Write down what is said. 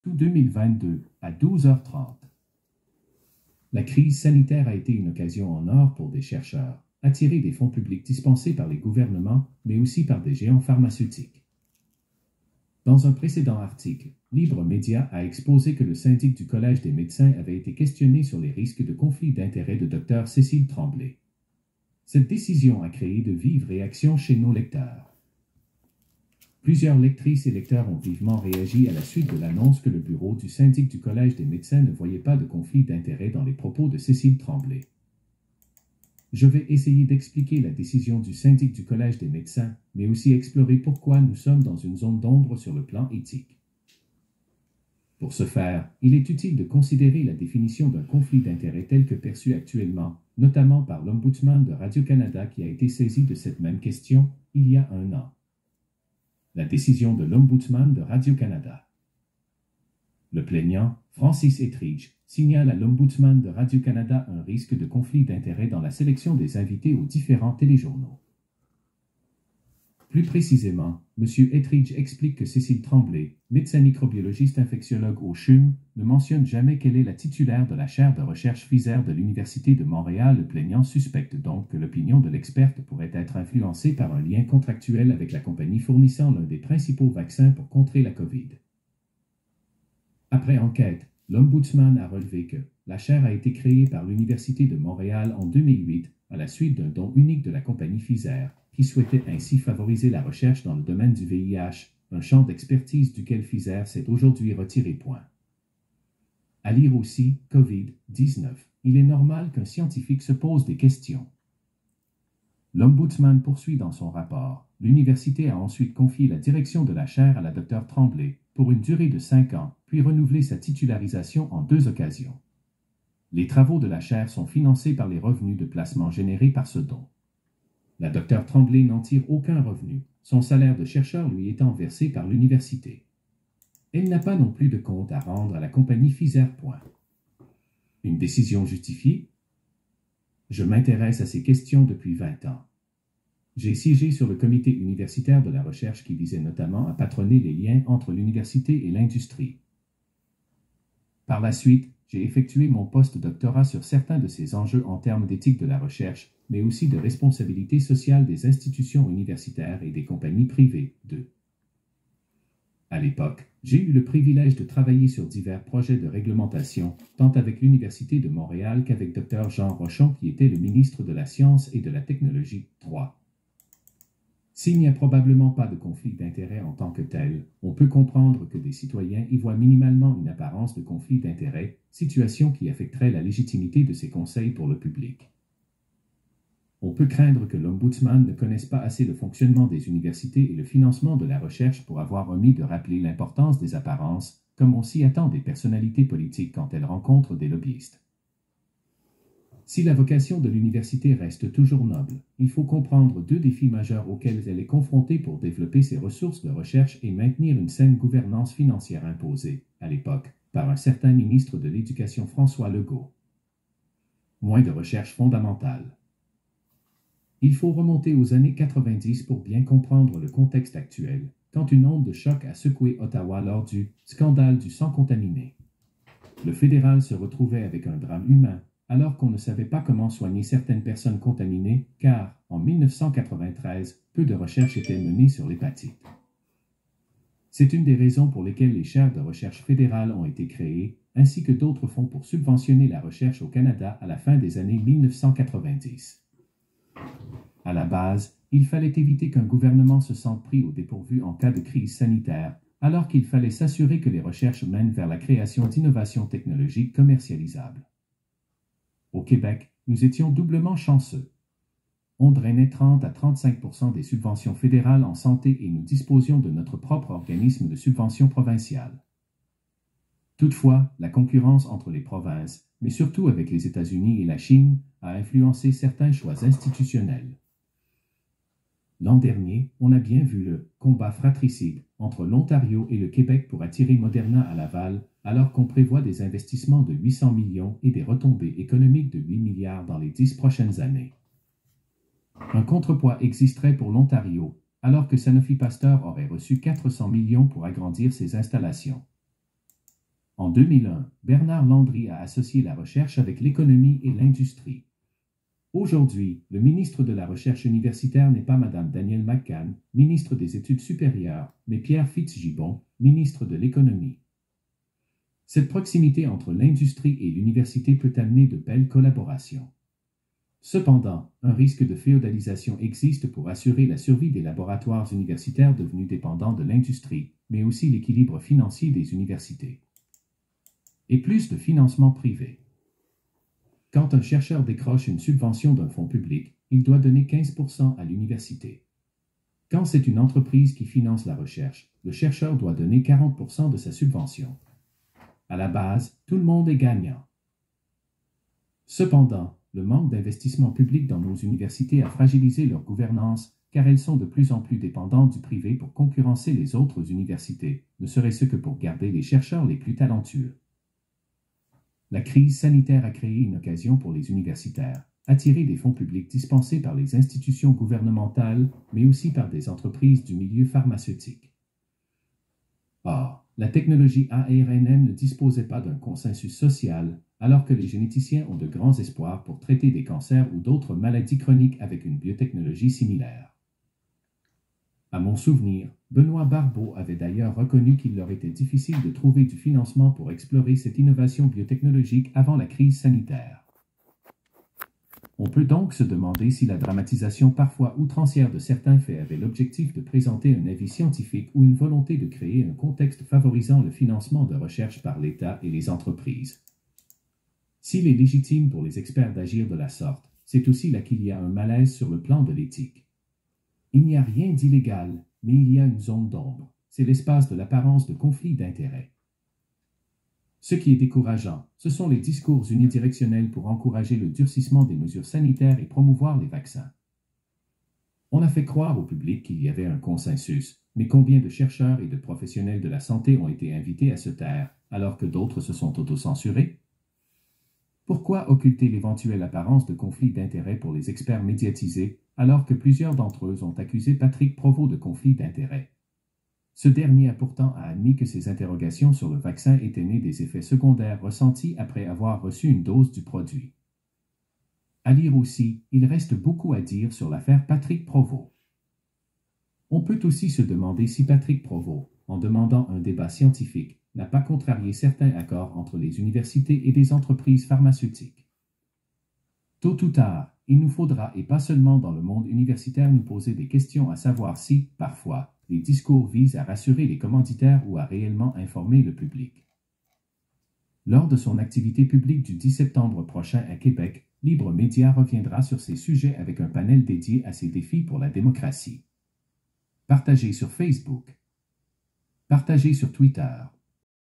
août 2022 à 12h30. La crise sanitaire a été une occasion en or pour des chercheurs, attirer des fonds publics dispensés par les gouvernements, mais aussi par des géants pharmaceutiques. Dans un précédent article, Libre Média a exposé que le syndic du Collège des médecins avait été questionné sur les risques de conflit d'intérêts de Dr Cécile Tremblay. Cette décision a créé de vives réactions chez nos lecteurs. Plusieurs lectrices et lecteurs ont vivement réagi à la suite de l'annonce que le bureau du syndic du Collège des médecins ne voyait pas de conflit d'intérêts dans les propos de Cécile Tremblay. Je vais essayer d'expliquer la décision du syndic du Collège des médecins, mais aussi explorer pourquoi nous sommes dans une zone d'ombre sur le plan éthique. Pour ce faire, il est utile de considérer la définition d'un conflit d'intérêts tel que perçu actuellement, notamment par l'Ombudsman de Radio-Canada qui a été saisi de cette même question il y a un an. La décision de l'Ombudsman de Radio-Canada. Le plaignant, Francis Ettridge, signale à l'Ombudsman de Radio-Canada un risque de conflit d'intérêts dans la sélection des invités aux différents téléjournaux. Plus précisément, M. Ettridge explique que Cécile Tremblay, médecin microbiologiste infectiologue au CHUM, ne mentionne jamais qu'elle est la titulaire de la chaire de recherche Pfizer de l'Université de Montréal. Le plaignant suspecte donc que l'opinion de l'experte pourrait être influencée par un lien contractuel avec la compagnie fournissant l'un des principaux vaccins pour contrer la COVID. Après enquête, l'Ombudsman a relevé que la chaire a été créée par l'Université de Montréal en 2008 à la suite d'un don unique de la compagnie Pfizer, qui souhaitait ainsi favoriser la recherche dans le domaine du VIH, un champ d'expertise duquel Pfizer s'est aujourd'hui retiré. À lire aussi, COVID-19. Il est normal qu'un scientifique se pose des questions. L'Ombudsman poursuit dans son rapport. L'université a ensuite confié la direction de la chaire à la Dr Tremblay pour une durée de 5 ans, puis renouvelé sa titularisation en 2 occasions. Les travaux de la chaire sont financés par les revenus de placement générés par ce don. La Dr Tremblay n'en tire aucun revenu, son salaire de chercheur lui étant versé par l'université. Elle n'a pas non plus de compte à rendre à la compagnie Pfizer. Une décision justifiée? Je m'intéresse à ces questions depuis 20 ans. J'ai siégé sur le comité universitaire de la recherche qui visait notamment à patronner les liens entre l'université et l'industrie. Par la suite, j'ai effectué mon post-doctorat sur certains de ces enjeux en termes d'éthique de la recherche, mais aussi de responsabilité sociale des institutions universitaires et des compagnies privées. À l'époque, j'ai eu le privilège de travailler sur divers projets de réglementation, tant avec l'Université de Montréal qu'avec Dr Jean Rochon qui était le ministre de la Science et de la Technologie. S'il n'y a probablement pas de conflit d'intérêts en tant que tel, on peut comprendre que des citoyens y voient minimalement une apparence de conflit d'intérêts, situation qui affecterait la légitimité de ces conseils pour le public. On peut craindre que l'Ombudsman ne connaisse pas assez le fonctionnement des universités et le financement de la recherche pour avoir omis de rappeler l'importance des apparences, comme on s'y attend des personnalités politiques quand elles rencontrent des lobbyistes. Si la vocation de l'université reste toujours noble, il faut comprendre 2 défis majeurs auxquels elle est confrontée pour développer ses ressources de recherche et maintenir une saine gouvernance financière imposée, à l'époque, par un certain ministre de l'Éducation François Legault. Moins de recherche fondamentale. Il faut remonter aux années 90 pour bien comprendre le contexte actuel, quand une onde de choc a secoué Ottawa lors du scandale du sang contaminé. Le fédéral se retrouvait avec un drame humain, alors qu'on ne savait pas comment soigner certaines personnes contaminées, car, en 1993, peu de recherches étaient menées sur l'hépatite. C'est une des raisons pour lesquelles les chaires de recherche fédérales ont été créées, ainsi que d'autres fonds pour subventionner la recherche au Canada à la fin des années 1990. À la base, il fallait éviter qu'un gouvernement se sente pris au dépourvu en cas de crise sanitaire, alors qu'il fallait s'assurer que les recherches mènent vers la création d'innovations technologiques commercialisables. Au Québec, nous étions doublement chanceux. On drainait 30 à 35% des subventions fédérales en santé et nous disposions de notre propre organisme de subvention provinciale. Toutefois, la concurrence entre les provinces, mais surtout avec les États-Unis et la Chine, a influencé certains choix institutionnels. L'an dernier, on a bien vu le combat fratricide entre l'Ontario et le Québec pour attirer Moderna à Laval, alors qu'on prévoit des investissements de 800 millions et des retombées économiques de 8 milliards dans les 10 prochaines années. Un contrepoids existerait pour l'Ontario, alors que Sanofi Pasteur aurait reçu 400 millions pour agrandir ses installations. En 2001, Bernard Landry a associé la recherche avec l'économie et l'industrie. Aujourd'hui, le ministre de la Recherche universitaire n'est pas Mme Danielle McCann, ministre des Études supérieures, mais Pierre Fitzgibbon, ministre de l'Économie. Cette proximité entre l'industrie et l'université peut amener de belles collaborations. Cependant, un risque de féodalisation existe pour assurer la survie des laboratoires universitaires devenus dépendants de l'industrie, mais aussi l'équilibre financier des universités. Et plus de financement privé. Quand un chercheur décroche une subvention d'un fonds public, il doit donner 15% à l'université. Quand c'est une entreprise qui finance la recherche, le chercheur doit donner 40% de sa subvention. À la base, tout le monde est gagnant. Cependant, le manque d'investissement public dans nos universités a fragilisé leur gouvernance, car elles sont de plus en plus dépendantes du privé pour concurrencer les autres universités, ne serait-ce que pour garder les chercheurs les plus talentueux. La crise sanitaire a créé une occasion pour les universitaires, attirer des fonds publics dispensés par les institutions gouvernementales, mais aussi par des entreprises du milieu pharmaceutique. Or, la technologie ARNM ne disposait pas d'un consensus social, alors que les généticiens ont de grands espoirs pour traiter des cancers ou d'autres maladies chroniques avec une biotechnologie similaire. À mon souvenir, Benoît Barbeau avait d'ailleurs reconnu qu'il leur était difficile de trouver du financement pour explorer cette innovation biotechnologique avant la crise sanitaire. On peut donc se demander si la dramatisation parfois outrancière de certains faits avait l'objectif de présenter un avis scientifique ou une volonté de créer un contexte favorisant le financement de recherche par l'État et les entreprises. S'il est légitime pour les experts d'agir de la sorte, c'est aussi là qu'il y a un malaise sur le plan de l'éthique. Il n'y a rien d'illégal, mais il y a une zone d'ombre. C'est l'espace de l'apparence de conflit d'intérêts. Ce qui est décourageant, ce sont les discours unidirectionnels pour encourager le durcissement des mesures sanitaires et promouvoir les vaccins. On a fait croire au public qu'il y avait un consensus, mais combien de chercheurs et de professionnels de la santé ont été invités à se taire, alors que d'autres se sont autocensurés? Pourquoi occulter l'éventuelle apparence de conflit d'intérêts pour les experts médiatisés, alors que plusieurs d'entre eux ont accusé Patrick Provost de conflit d'intérêts? Ce dernier a pourtant admis que ses interrogations sur le vaccin étaient nées des effets secondaires ressentis après avoir reçu une dose du produit. À lire aussi, il reste beaucoup à dire sur l'affaire Patrick Provost. On peut aussi se demander si Patrick Provost, en demandant un débat scientifique, n'a pas contrarié certains accords entre les universités et des entreprises pharmaceutiques. Tôt ou tard, il nous faudra, et pas seulement dans le monde universitaire, nous poser des questions à savoir si, parfois, les discours visent à rassurer les commanditaires ou à réellement informer le public. Lors de son activité publique du 10 septembre prochain à Québec, Libre Média reviendra sur ces sujets avec un panel dédié à ces défis pour la démocratie. Partagez sur Facebook. Partagez sur Twitter.